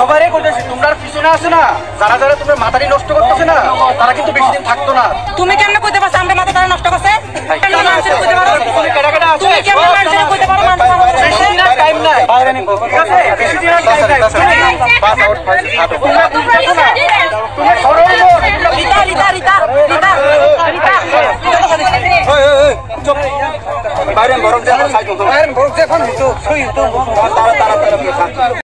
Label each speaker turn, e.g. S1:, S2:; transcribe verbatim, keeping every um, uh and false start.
S1: সবারই করতেছি, তোমরা পিছনে আসো না, যারা যারা তোমরা মাথাটি নষ্ট করতেছে না তারা কিন্তু বেশি দিন থাকতো না।
S2: তুমি কেমনে কইতে পারছ আমরা মাথা তারা নষ্ট করছে? কেমনে মানুষের কইতে পারো?
S1: তুমি কেডা কেডা আছে?
S2: তুমি কেমনে মানুষের কইতে পারো মানুষ ভালো করে?
S1: বেশি দিন আর টাইম নাই, ঠিক আছে? বেশি দিন আর টাইম নাই। Pass out five out. তোমরা বুঝছো না, তুমি সরল মোর
S2: রিতা রিতা রিতা রিতা রিতা
S1: ওই ওই চুপ বাইরে বরফ যা সাইকেল তো বাইরে বরফ যা কোন তো সই তো তারা তারা তারা